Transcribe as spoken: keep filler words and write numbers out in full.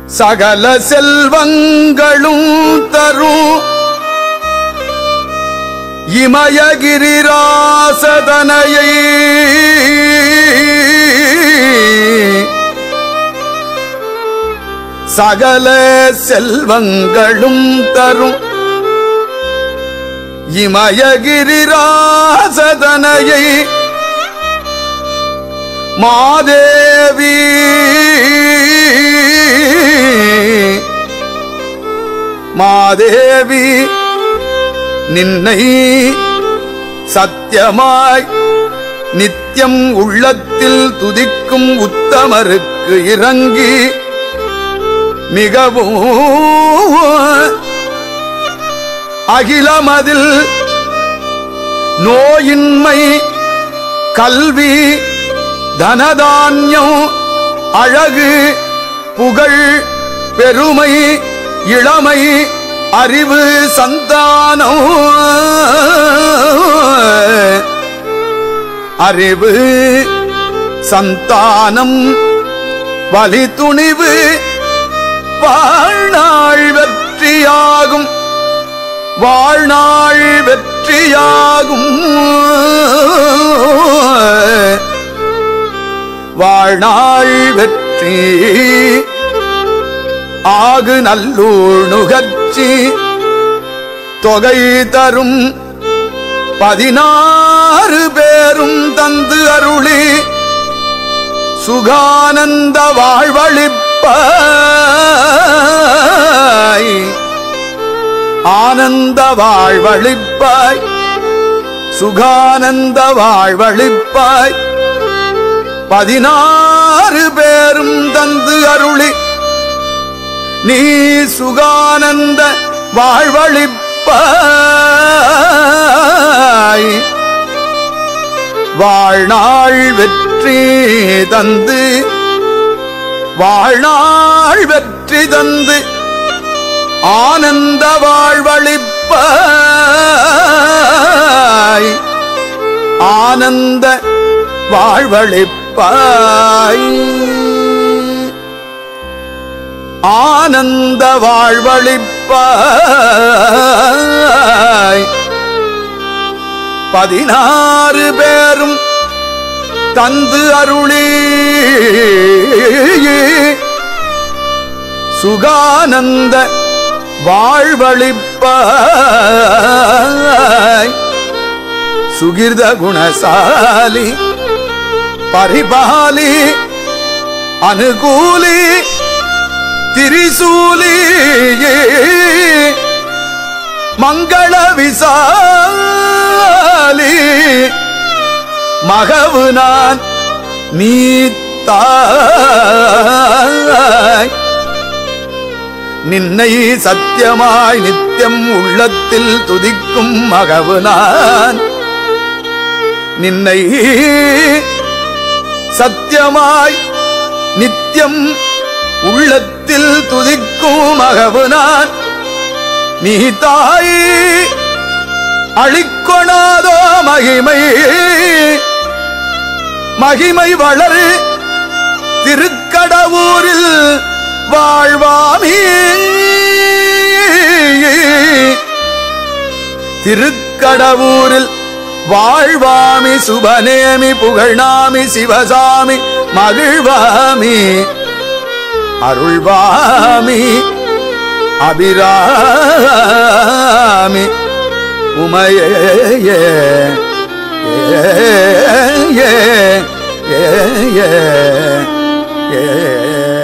சகல செல்வங்களும் தரும் இமயகிரிராசதனையை சகல செல்வங்களும் தரும் இமயகிரிராசதனையை மாதேவி மாதேவி நின்னை சத்தியமாய் நித்தியம் உள்ளத்தில் துதிக்கும் உத்தமருக்கு இறங்கி மிகவும் அகிலமதில் நோயின்மை கல்வி தனதான்யம் அழகு புகழ் பெருமை இளமை அறிவு சந்தானம் அறிவு சந்தானம் வலி துணிவு வாழ்நாள் வெற்றியாகும் வாழ்நாள் வெற்றியாகும் வாழ்நாள் வெற்றி ஆகு நல்லூர் நுகர்ச்சி தொகை தரும் பதினாறு பேரும் தந்து அருளி சுகானந்த வாழ்வழிப்பாய் ஆனந்த வாழ்வழிப்பாய் சுகானந்த வாழ்வழிப்பாய் பதினாறு பேரும் தந்து அருளி நீ சுகானந்த வாழ்வழிப்பாய் வாழ்நாள் வெற்றி தந்து வாழ்நாள் வெற்றி தந்து ஆனந்த வாழ்வழிப்பாய் ஆனந்த வாழ்வழிப்பாய் ஆனந்த வாழ்வழிப்பாய் பதினாறு பேரும் தந்து அருளி சுகானந்த வாழ்வழிப்பாய் சுகிர்த குணசாலி பரிபாலி அனுகூலி திரிசூலி மங்கள விசாலி மகவு நான் நீத்தாய் நின்னை சத்தியமாய் நித்தியம் உள்ளத்தில் துதிக்கும் மகவு நான் நின்னை சத்தியமாய் நித்தியம் உள்ளத்தில் துதிக்கும் மகவு நான் நீ தாய் அழிக்கொணாதோ மகிமை மகிமை வளரு திருக்கடவூரில் வாழ்வாமி திருக்கடவூரில் வாழ்வாமி சுபநேமி புகழ்நாமி சிவசாமி மகிழ்வாமி அருள்வாமி அபிராமி உமையே ஏ ஏ ஏ ஏ ஏ